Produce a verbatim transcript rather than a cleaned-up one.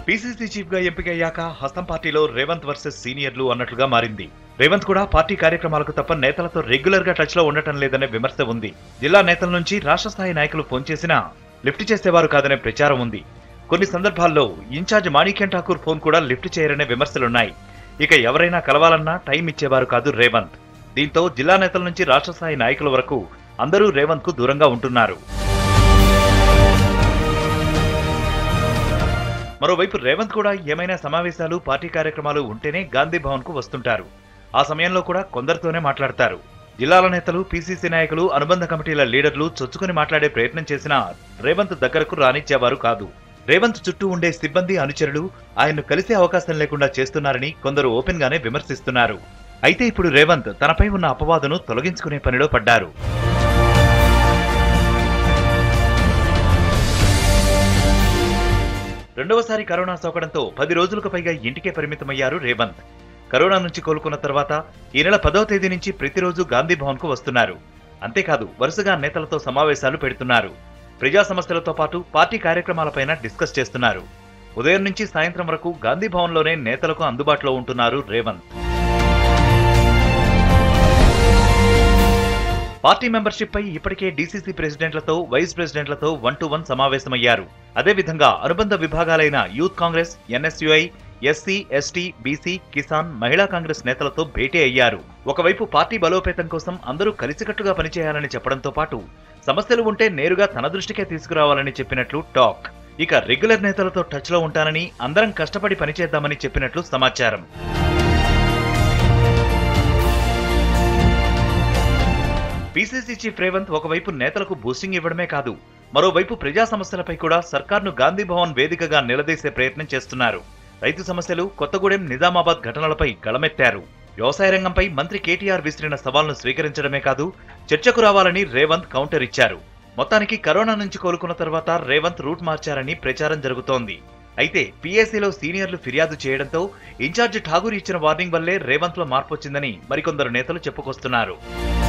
PCC chief గా ఎంపికయ్యాక హస్తం పార్టీలో రేవంత్ వర్సెస్ సీనియర్లు అన్నట్లుగా మారింది. రేవంత్ కూడా పార్టీ కార్యక్రమాలకు తప్ప నేతలతో రెగ్యులర్ గా టచ్ లో ఉండటం లేదనే విమర్శ ఉంది. జిల్లా నేతల నుంచి రాష్ట్ర స్థాయి నాయకులు ఫోన్ చేసినా లిఫ్ట్ చేసేవారు కాదనే ప్రచారం ఉంది. కొన్ని సందర్భాల్లో ఇన్ఛార్జ్ మాణిక్యం ఠాకూర్ ఫోన్ కూడా లిఫ్ట్ చేయరనే విమర్శలున్నాయి. ఇక ఎవరైనా కలవాలన్నా టైం ఇచ్చేవారు కాదు రేవంత్. దీంతో జిల్లా నేతల నుంచి రాష్ట్ర స్థాయి నాయకుల వరకు అందరూ రేవంత్ కు దూరంగా ఉంటున్నారు. మరోవైపు రేవంత్ కూడా ఏమైనా సమావేశాలు పార్టీ కార్యక్రమాలు ఉంటేనే గాంధీ భవన్ కు వస్తుంటారు. ఆ సమయంలో కూడా కొందరితోనే మాట్లాడతారు. జిల్లాల నేతలు, పీసీసీ నాయకులు, అనుబంధ కమిటీల లీడర్లు చొచ్చుకుని మాట్లాడే ప్రయత్నం చేసినా రేవంత్ దగ్గరకు రానిచ్చేవారు కాదు. రేవంత్ చుట్టూ ఉండే సిబ్బంది, అనుచరులు ఆయన్ను కలిసే అవకాశం లేకుండా చేస్తున్నారని కొందరు ఓపెన్ గానే విమర్శిస్తున్నారు. అయితే ఇప్పుడు రేవంత్ తనపై ఉన్న అపవాదును తొలగించుకునే పనిలో పడ్డారు. రెండవసారి కరోనా సోకడంతో పది రోజులకు పైగా ఇంటికే పరిమితమయ్యారు రేవంత్. కరోనా నుంచి కోలుకున్న తర్వాత ఈ నెల పదవ తేదీ నుంచి ప్రతిరోజు గాంధీ భవన్ కు వస్తున్నారు. అంతేకాదు వరుసగా నేతలతో సమావేశాలు పెడుతున్నారు. ప్రజా సమస్యలతో పాటు పార్టీ కార్యక్రమాలపైన డిస్కస్ చేస్తున్నారు. ఉదయం నుంచి సాయంత్రం వరకు గాంధీ భవన్ లోనే నేతలకు అందుబాటులో ఉంటున్నారు రేవంత్. పార్టీ మెంబర్షిప్ పై ఇప్పటికే డీసీసీ ప్రెసిడెంట్లతో, వైస్ ప్రెసిడెంట్లతో వన్ టు వన్ సమావేశమయ్యారు. అదేవిధంగా అనుబంధ విభాగాలైన youth Congress, NSUI, SC, ST, BC, Kisan, Mahila Congress నేతలతో భేటీ అయ్యారు. ఒకవైపు పార్టీ బలోపేతం కోసం అందరూ కలిసికట్టుగా పనిచేయాలని చెప్పడంతో పాటు సమస్యలు ఉంటే నేరుగా తన దృష్టికే తీసుకురావాలని చెప్పినట్లు టాక్. ఇక రెగ్యులర్ నేతలతో టచ్ లో ఉంటానని, అందరం కష్టపడి పనిచేద్దామని చెప్పినట్లు సమాచారం. పీసీసీ చీఫ్ రేవంత్ ఒకవైపు నేతలకు బూస్టింగ్ ఇవ్వడమే కాదు, మరోవైపు ప్రజా సమస్యలపై కూడా సర్కార్ను గాంధీ భవన్ వేదికగా నిలదీసే ప్రయత్నం చేస్తున్నారు. రైతు సమస్యలు, కొత్తగూడెం, నిజామాబాద్ ఘటనలపై గళమెత్తారు. వ్యవసాయ రంగంపై మంత్రి కేటీఆర్ విసిరిన సవాల్ను స్వీకరించడమే కాదు, చర్చకు రావాలని రేవంత్ కౌంటర్ ఇచ్చారు. మొత్తానికి కరోనా నుంచి కోలుకున్న తర్వాత రేవంత్ రూట్ మార్చారని ప్రచారం జరుగుతోంది. అయితే పీఏసీలో సీనియర్లు ఫిర్యాదు చేయడంతో ఇన్ఛార్జ్ ఠాగూర్ ఇచ్చిన వార్నింగ్ వల్లే రేవంత్ లో మార్పు వచ్చిందని మరికొందరు నేతలు చెప్పుకొస్తున్నారు.